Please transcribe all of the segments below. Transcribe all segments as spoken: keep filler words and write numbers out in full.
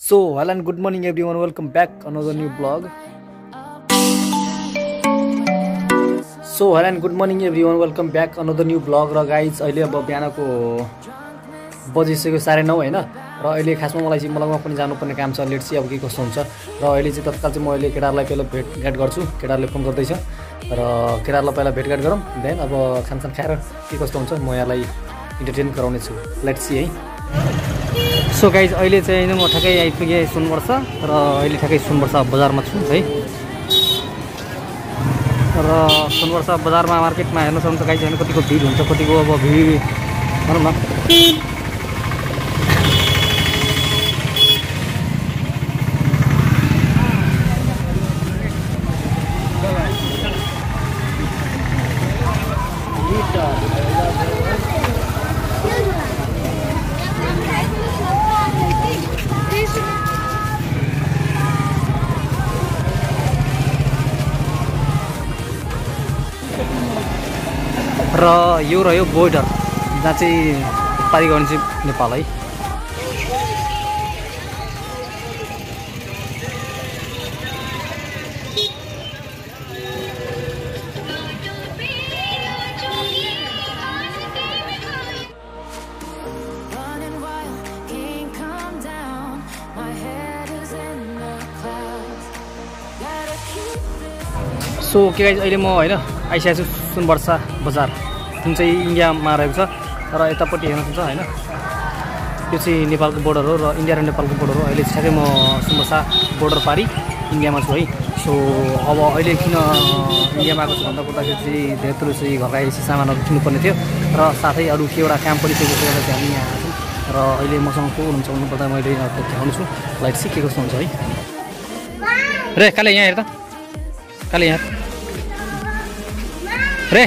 So, hello and good morning everyone. Welcome back another new vlog. So, hello and good morning everyone. Welcome back another new vlog. र guys अहिले अब बिहानको बजिसक्यो साढे नौ हैन र अहिले खासमा मलाई चाहिँ मलङमा पनि जानुपर्ने काम छ। लेट चाहिँ अब के कस्तो हुन्छ र अहिले चाहिँ तत्काल चाहिँ म अहिले केटारलाई पहिला भेटघाट गर्छु। केटारले फोन गर्दैछ र केटारलाई पहिला भेटघाट गरौँ, देन अब खानसान खाएर के कस्तो हुन्छ म यहाँलाई इन्टरटेन गराउने छु। लेट्स सी है। सो गाइज अहिले चाहिँ म ठ्याक्कै आइपुगेँ सुनवर्ष र अहिले ठ्याक्कै सुनवर्ष बजारमा छु है। र सुनवर्ष बजारमा मार्केटमा हेर्न सक्नुहुन्छ गाइज होइन कतिको भिड हुन्छ, कतिको अब भिड भनौँ न। र यो रह्यो बोर्डर जहाँ चाहिँ पारी गर्ने चाहिँ नेपाल है। सो के गाइज अहिले म होइन आइसकेको छु सुनवर्ष बजार जुन चाहिँ इन्डियामा रहेको छ र यतापट्टि हेर्न सक्छ होइन यो चाहिँ नेपालको बोर्डर हो र इन्डिया र नेपालको बोर्डर हो। अहिले ठ्याक्कै म सुनवर्ष बोर्डर पारी इन्डियामा छु है। सो अब अहिले किन इन्डियामा आएको छु भन्दा पर्दाखेरि चाहिँ धेरै थोरै चाहिँ घरका आएपछि सामानहरू किन्नुपर्ने थियो र साथै अरू केही काम परिसकेको थियो चाहिँ हामी यहाँ आएको छौँ र अहिले मसँग को हुनुहुन्छ भन्नुपर्दा मैले देखाउने छु। लाइट चाहिँ के कस्तो हुन्छ है। रे काले यहाँ हेर त, काले यहाँ रे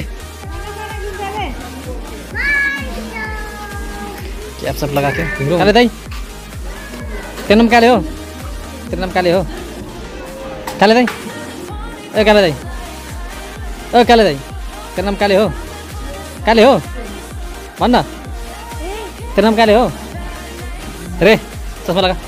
कैप सब लगा के काले दाई तेरा नाम काले हो, तेरा नाम काले हो काले दाई ए काले दाई ओ काले दाई तेरा नाम काले हो, काले हो भन न तेरा नाम काले हो रे चस्मा लगा।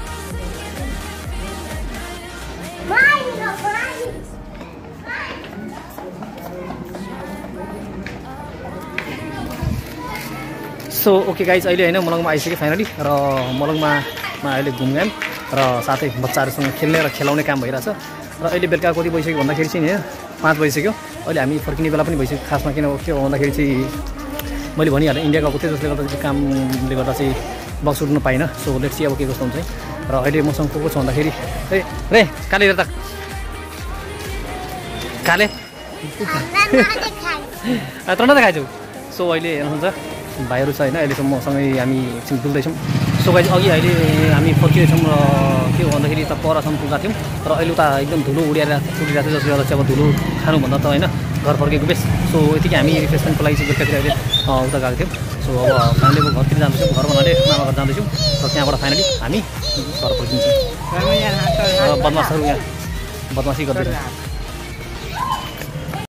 सो ओके गाइज अहिले होइन मलङमा आइसक्यो फाइनली र मलङमा अहिले घुमघाम र साथै बच्चाहरूसँग खेल्ने र खेलाउने काम भइरहेछ। र अहिले बेलुका कति भइसक्यो भन्दाखेरि चाहिँ होइन पाँच बजिसक्यो। अहिले हामी फर्किने बेला पनि भइसक्यो खासमा। किन के हो भन्दाखेरि चाहिँ मैले भनिहालेँ इन्डिया गएको थिएँ जसले गर्दा चाहिँ कामले गर्दा चाहिँ बक्स उड्नु पाइनँ। सो लेट्स सी अब के कस्तो हुन्छ है। र अहिले मसँग को को छ भन्दाखेरि ए रे काले हेर त काले तन्ड त खाइछौ। सो अहिले हेर्नुहुन्छ भाइहरू छ होइन अहिलेसम्म मसँगै हामी एकछिन डुल्दैछौँ। सो गाइज अघि अहिले हामी फर्किरहेछौँ र के हो भन्दाखेरि त परसम्म पुगेका थियौँ र अहिले उता एकदम धुलो उडिएर उडिरहेको थियो जसले गर्दा चाहिँ अब धुलो खानुभन्दा त होइन घर फर्केको बेस। सो यतिकै हामी रिफ्रेसमेन्टको लागि चाहिँ बेलुकातिर अहिले उता गएको थियौँ। सो अब फाइनली अब घरतिर जाँदैछौँ, घर बनाएर मामा घर जाँदैछौँ र त्यहाँबाट फाइनली हामी घर फर्किन्छौँ। र बदमासहरू यहाँ बदमासी गर्दैछौँ।